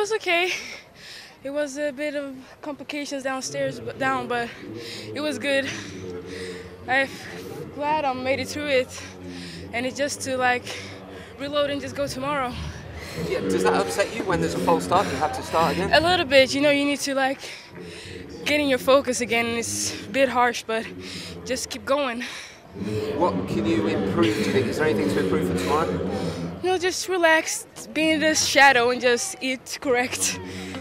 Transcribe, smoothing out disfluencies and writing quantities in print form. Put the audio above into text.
was okay. It was a bit of complications downstairs, but it was good. I'm glad I made it through it, and it's just to like reload and just go tomorrow. Yeah, does that upset you when there's a false start? You have to start again? A little bit, you know, you need to like get in your focus again. It's a bit harsh, but just keep going. What can you improve, do you think? Is there anything to improve for tomorrow? You know, just relax, be in the shadow and just eat correct.